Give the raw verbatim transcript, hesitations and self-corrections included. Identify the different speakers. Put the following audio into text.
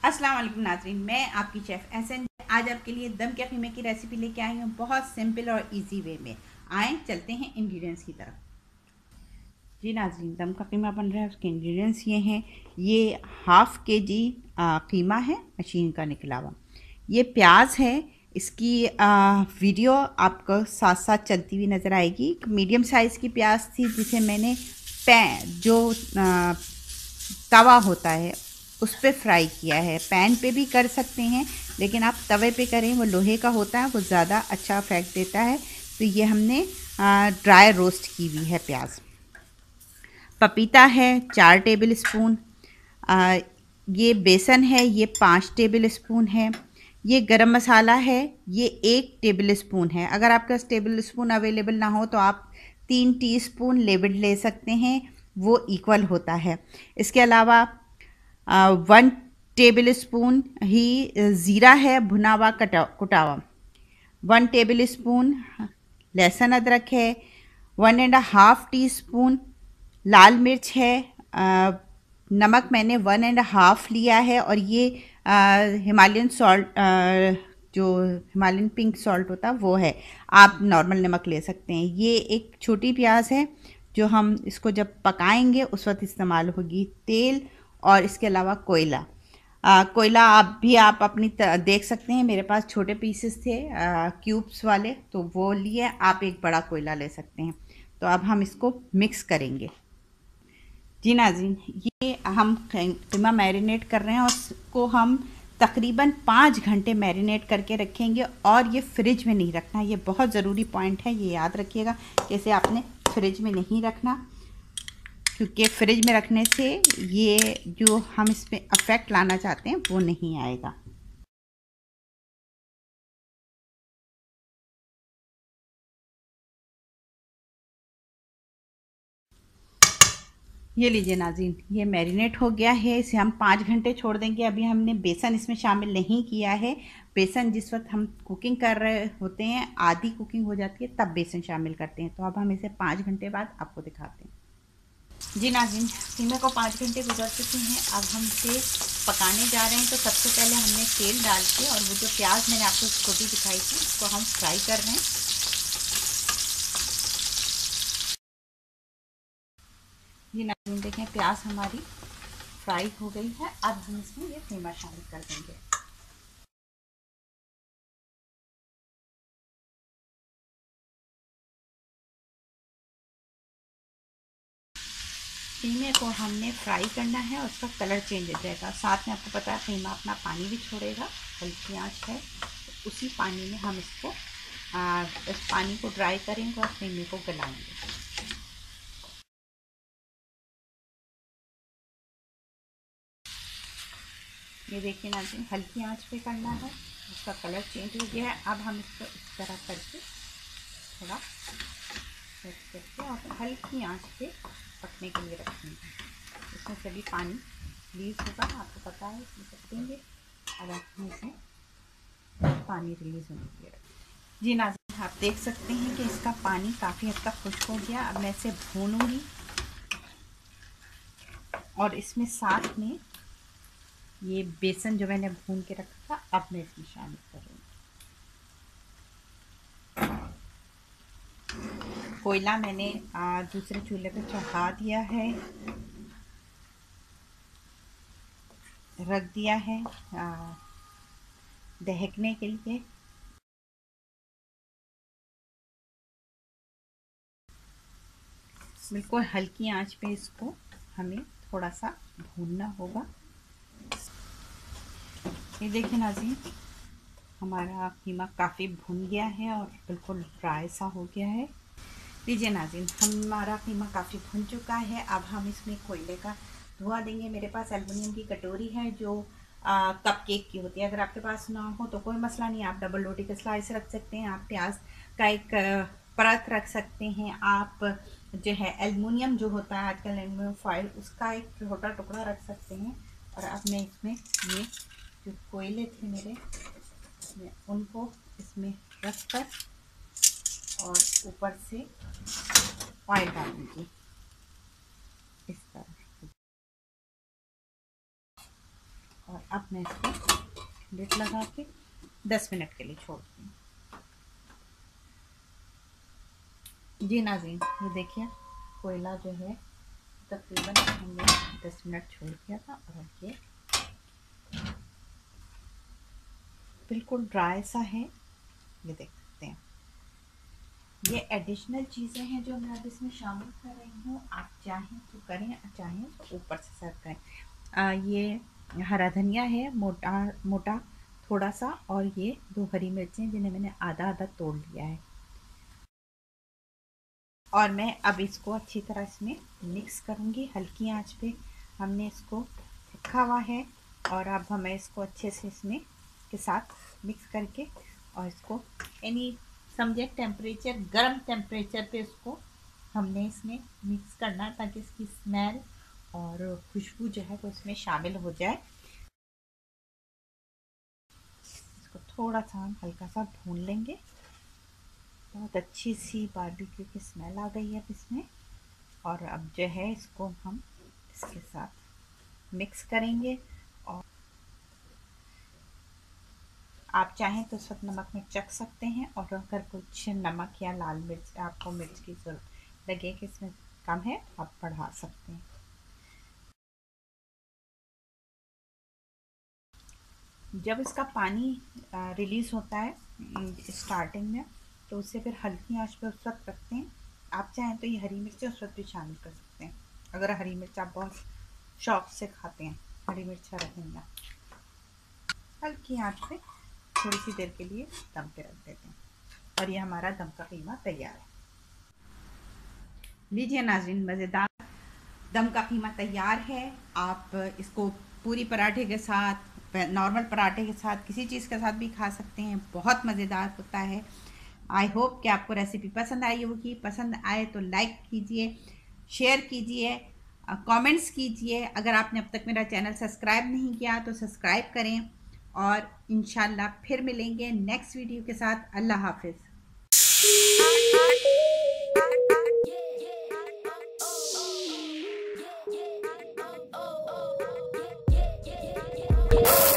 Speaker 1: अस्सलाम वालेकुम नाज़रीन, मैं आपकी शेफ़ एहसन आज आपके लिए दम के कीमे की रेसिपी लेके आई हूँ बहुत सिंपल और इजी वे में। आए चलते हैं इंग्रेडिएंट्स की तरफ। जी नाज़रीन, दम का कीमा बन रहा है, उसके इंग्रेडिएंट्स ये हैं। ये हाफ़ के जी कीमा है मशीन का निकला हुआ। ये प्याज है, इसकी आ, वीडियो आपको साथ साथ चलती हुई नज़र आएगी। मीडियम साइज़ की प्याज थी जिसे मैंने पैन जो आ, तवा होता है उस पर फ्राई किया है। पैन पे भी कर सकते हैं, लेकिन आप तवे पे करें, वो लोहे का होता है, वो ज़्यादा अच्छा इफेक्ट देता है। तो ये हमने ड्राई रोस्ट की हुई है प्याज। पपीता है चार टेबल स्पून। आ, ये बेसन है, ये पाँच टेबल स्पून है। ये गरम मसाला है, ये एक टेबल स्पून है। अगर आपके पास टेबल स्पून अवेलेबल ना हो तो आप तीन टीस्पून लेविड ले सकते हैं, वो इक्वल होता है। इसके अलावा वन टेबल स्पून ही ज़ीरा है, भुना हुआ कटा कुटा हुआ। वन टेबल स्पून लहसुन अदरक है। One and half teaspoon लाल मिर्च है। आ, नमक मैंने वन एंड हाफ लिया है, और ये हिमालयन सॉल्ट, जो हिमालयन पिंक सॉल्ट होता है वो है। आप नॉर्मल नमक ले सकते हैं। ये एक छोटी प्याज है जो हम इसको जब पकाएंगे उस वक्त इस्तेमाल होगी। तेल और इसके अलावा कोयला। आ, कोयला आप भी आप अपनी देख सकते हैं, मेरे पास छोटे पीसेस थे क्यूब्स वाले, तो वो लिए। आप एक बड़ा कोयला ले सकते हैं। तो अब हम इसको मिक्स करेंगे। जी नाज़रीन, ये हम कीमा मैरिनेट कर रहे हैं और उसको हम तकरीबन पाँच घंटे मैरिनेट करके रखेंगे, और ये फ्रिज में नहीं रखना। ये बहुत ज़रूरी पॉइंट है, ये याद रखिएगा कि इसे आपने फ्रिज में नहीं रखना, क्योंकि फ्रिज में रखने से ये जो हम इसमें इफ़ेक्ट लाना चाहते हैं वो नहीं आएगा। ये लीजिए नाज़रीन, ये मैरिनेट हो गया है। इसे हम पाँच घंटे छोड़ देंगे। अभी हमने बेसन इसमें शामिल नहीं किया है। बेसन जिस वक्त हम कुकिंग कर रहे होते हैं, आधी कुकिंग हो जाती है, तब बेसन शामिल करते हैं। तो अब हम इसे पाँच घंटे बाद आपको दिखाते हैं। जी नाज़रीन, कीमे को पाँच घंटे गुजर चुके हैं। अब हम इसे पकाने जा रहे हैं। तो सबसे पहले हमने तेल डाल के, और वो जो प्याज मैंने आपको छोटी दिखाई थी उसको हम फ्राई कर रहे हैं। जी नाज़रीन, देखें प्याज हमारी फ्राई हो गई है। अब हम इसमें ये कीमा शामिल कर देंगे। कीमे को हमने फ्राई करना है और उसका कलर चेंज हो जाएगा। साथ में आपको पता है कीमा अपना पानी भी छोड़ेगा, हल्की आंच है। तो उसी पानी में हम इसको आ, इस पानी को ड्राई करेंगे और कीमे को गलाएंगे। ये देखिए ना जी, हल्की आंच पे करना है। उसका कलर चेंज हो गया है। अब हम इसको इस तरह करके थोड़ा सेट करके और हल्की आंच पे पकने के लिए रखेंगे। इसमें सभी पानी रिलीज़ होगा, आपको पता है, इसमें रखेंगे। अब आप इसमें पानी रिलीज़ होने के लिए रखें। जी नाज़रीन, आप देख सकते हैं कि इसका पानी काफ़ी हद तक खुश्क हो गया। अब मैं इसे भूनूंगी और इसमें साथ में ये बेसन जो मैंने भून के रखा था, अब मैं इसमें शामिल करूँगी। कोयला मैंने आ, दूसरे चूल्हे पे चढ़ा दिया है, रख दिया है आ, दहकने के लिए। बिल्कुल हल्की आंच पे इसको हमें थोड़ा सा भूनना होगा। ये देखिए नाज़रीन, हमारा कीमा काफ़ी भुन गया है और बिल्कुल ड्राई सा हो गया है। लीजिए नाज़रीन, हमारा कीमा काफ़ी भुन चुका है। अब हम इसमें कोयले का धुआं देंगे। मेरे पास एल्युमिनियम की कटोरी है जो कप केक की होती है। अगर आपके पास ना हो तो कोई मसला नहीं, आप डबल रोटी का स्लाइस रख सकते हैं, आप प्याज का एक परत रख सकते हैं, आप जो है एल्युमिनियम जो होता है आजकल एल्युमिनियम फॉइल, उसका एक छोटा टुकड़ा रख सकते हैं। और अब मैं इसमें ये जो कोयले थे मेरे, मैं उनको इसमें रख कर और ऊपर से ऑयल डालूंगी इस तरह। और अब मैं इसको लिड लगा के दस मिनट के लिए छोड़ती हूँ। जी नाज़रीन, ये देखिए कोयला जो है तकरीबन हमने दस मिनट छोड़ दिया था और ये बिल्कुल ड्राई सा है, ये देख सकते हैं। ये एडिशनल चीज़ें हैं जो मैं अब इसमें शामिल कर रही हूँ। आप चाहें तो करें, चाहें तो ऊपर से सर्व करें। आ, ये हरा धनिया है मोटा मोटा थोड़ा सा, और ये दो हरी मिर्चें जिन्हें मैंने आधा आधा तोड़ लिया है। और मैं अब इसको अच्छी तरह इसमें मिक्स करूँगी हल्की आंच पे। हमने इसको रखा हुआ है और अब हमें इसको अच्छे से इसमें के साथ मिक्स करके और इसको यानी समझे टेम्परेचर गर्म टेम्परेचर पे इसको हमने इसमें मिक्स करना है ताकि इसकी स्मेल और खुशबू जो है वो इसमें शामिल हो जाए। इसको थोड़ा सा हम हल्का सा भून लेंगे। बहुत अच्छी सी बारबेक्यू की स्मेल आ गई है अब इसमें। और अब जो है इसको हम इसके साथ मिक्स करेंगे। और आप चाहें तो इस वक्त नमक में चख सकते हैं, और अगर कुछ नमक या लाल मिर्च आपको मिर्च की जरूरत लगे कि इसमें कम है आप बढ़ा सकते हैं। जब इसका पानी रिलीज़ होता है स्टार्टिंग में, तो उसे फिर हल्की आंच पे उस वक्त रखते हैं। आप चाहें तो ये हरी मिर्च उस वक्त भी शामिल कर सकते हैं, अगर हरी मिर्च आप बहुत शौक से खाते हैं। हरी मिर्च हरा धनिया हल्की आंच पे थोड़ी सी देर के लिए दम पे रख देते हैं और ये हमारा दम का कीमा तैयार है। लीजिए नाज़रीन, मज़ेदार दम का कीमा तैयार है। आप इसको पूरी पराठे के साथ, नॉर्मल पराठे के साथ, किसी चीज़ के साथ भी खा सकते हैं। बहुत मज़ेदार होता है। आई होप कि आपको रेसिपी पसंद आई होगी। पसंद आए तो लाइक कीजिए, शेयर कीजिए, कमेंट्स कीजिए। अगर आपने अब तक मेरा चैनल सब्सक्राइब नहीं किया तो सब्सक्राइब करें, और इंशाल्लाह फिर मिलेंगे नेक्स्ट वीडियो के साथ। अल्लाह हाफिज़।